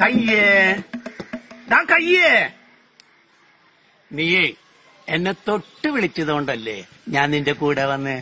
കയ്യേ കയ്യേ, നീയേ എന്നെ തൊട്ട് വിളിച്ചതുകൊണ്ടല്ലേ ഞാൻ നിന്റെ കൂടെ വന്ന്.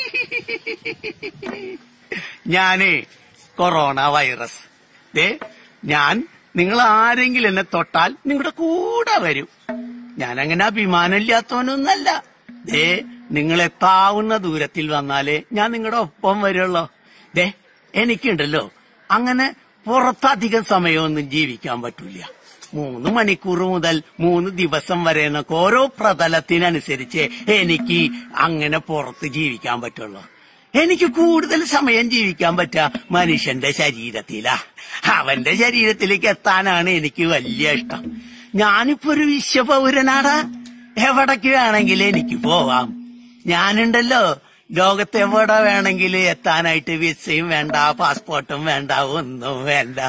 ഞാനേ കൊറോണ വൈറസ്. ഞാൻ നിങ്ങൾ ആരെങ്കിലും എന്നെ തൊട്ടാൽ നിങ്ങളുടെ കൂടെ വരും. ഞാനങ്ങനെ അഭിമാനമില്ലാത്തവനൊന്നല്ല. നിങ്ങൾ എത്താവുന്ന ദൂരത്തിൽ വന്നാലേ ഞാൻ നിങ്ങളുടെ ഒപ്പം വരുള്ളൂ. എനിക്കുണ്ടല്ലോ അങ്ങനെ പുറത്തധികം സമയമൊന്നും ജീവിക്കാൻ പറ്റൂല. 3 മണിക്കൂർ മുതൽ 3 ദിവസം വരെ എന്നൊക്കെ ഓരോ പ്രതലത്തിനനുസരിച്ച് എനിക്ക് അങ്ങനെ പുറത്ത് ജീവിക്കാൻ പറ്റുള്ളൂ. എനിക്ക് കൂടുതൽ സമയം ജീവിക്കാൻ പറ്റുക മനുഷ്യന്റെ ശരീരത്തിലാ. അവന്റെ ശരീരത്തിലേക്ക് എത്താനാണ് എനിക്ക് വലിയ ഇഷ്ടം. ഞാനിപ്പോ ഒരു വിശ്വപൗരനാടാ. എവിടേക്ക് വേണമെങ്കിലും എനിക്ക് പോവാം. ഞാനുണ്ടല്ലോ ലോകത്ത് എവിടെ വേണമെങ്കിലും എത്താനായിട്ട് വിസയും വേണ്ട, പാസ്പോർട്ടും വേണ്ട, ഒന്നും വേണ്ട.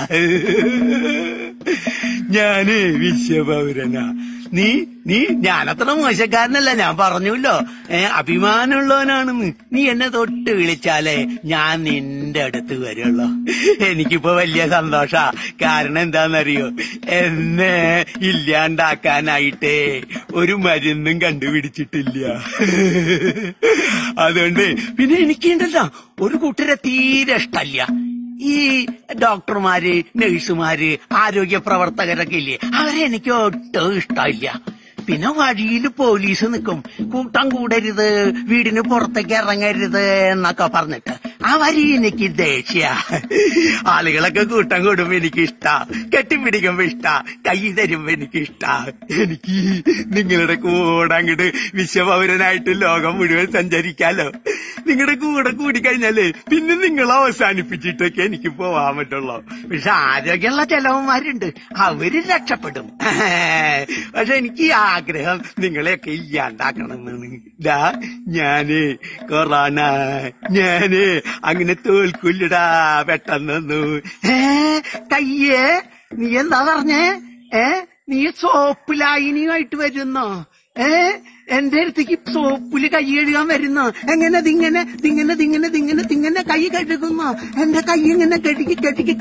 ഞാന് വിശ്വപൗരനാ. നീ ഞാനത്ര മോശക്കാരനല്ല. ഞാൻ പറഞ്ഞല്ലോ അഭിമാനമുള്ളവനാണെന്ന്. നീ എന്നെ തൊട്ട് വിളിച്ചാലേ ഞാൻ നിന്റെ അടുത്ത് വരുള്ളൂ. എനിക്കിപ്പോ വലിയ സന്തോഷാ. കാരണം എന്താന്നറിയോ, എന്നെ ഇല്ലാണ്ടാക്കാനായിട്ട് ഒരു മരുന്നും കണ്ടുപിടിച്ചിട്ടില്ല. അതുകൊണ്ട് പിന്നെ എനിക്കുണ്ടല്ലോ ഒരു കൂട്ടരെ തീരെ ഇഷ്ടല്ല. ഈ ഡോക്ടർമാര്, നഴ്സുമാര്, ആരോഗ്യ പ്രവർത്തകരൊക്കെ ഇല്ലേ, അവരെ എനിക്ക് ഒട്ടും ഇഷ്ടമില്ല. പിന്നെ വഴിയിൽ പോലീസ് നിൽക്കും, കൂട്ടം കൂടരുത്, വീടിന് പുറത്തേക്ക് ഇറങ്ങരുത് എന്നൊക്കെ പറഞ്ഞിട്ട്. ആ വരി എനിക്ക് ദേഷ്യ. ആളുകളൊക്കെ കൂട്ടം കൂടുമ്പോ എനിക്ക് ഇഷ്ടാ, കെട്ടിപ്പിടിക്കുമ്പോ ഇഷ്ടാ, കൈ തരുമ്പോ എനിക്ക് ഇഷ്ടാ. എനിക്ക് നിങ്ങളുടെ കൂടെ അങ്ങോട്ട് വിശ്വപൗരനായിട്ട് ലോകം മുഴുവൻ സഞ്ചരിക്കാലോ. നിങ്ങളുടെ കൂടെ കൂടിക്കഴിഞ്ഞാലേ പിന്നെ നിങ്ങൾ അവസാനിപ്പിച്ചിട്ടൊക്കെ എനിക്ക് പോവാൻ പറ്റുള്ളൂ. പക്ഷെ ആരോഗ്യമുള്ള ചിലവന്മാരുണ്ട്, അവര് രക്ഷപ്പെടും. പക്ഷെ എനിക്ക് ആഗ്രഹം നിങ്ങളെയൊക്കെ ഇല്ലാണ്ടാക്കണമെന്നാണ്. ഞാന് കൊറോണ ഞാന് അങ്ങനെ തോൽക്കില്ലടാ പെട്ടെന്നൊന്നു. കയ്യേ, നീ എന്താ പറഞ്ഞേ? നീ സോപ്പിലായിനിയുമായിട്ട് വരുന്നോ? എന്റെ അടുത്തേക്ക് സോപ്പില് കൈ കഴുകാൻ വരുന്നോ? എങ്ങനെ കൈ കഴുകുന്നോ? എന്റെ കൈ ഇങ്ങനെ കഴുകി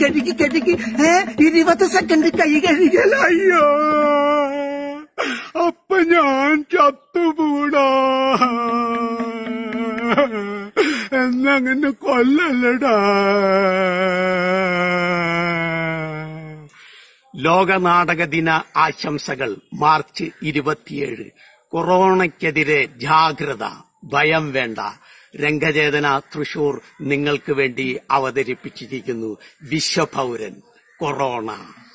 20 സെക്കൻഡ് കൈ കഴുകല. അയ്യോ, അപ്പൊ ഞാൻ ചത്തുകൂടാ. എന്നങ്ങനെ കൊല്ലല്ലടാ. ലോക നാടക ദിന ആശംസകൾ. മാർച്ച് 27. കൊറോണയ്ക്കെതിരെ ജാഗ്രത, ഭയം വേണ്ട. രംഗചേതന തൃശൂർ നിങ്ങൾക്ക് വേണ്ടി അവതരിപ്പിച്ചിരിക്കുന്നു വിശ്വപൗരൻ കൊറോണ.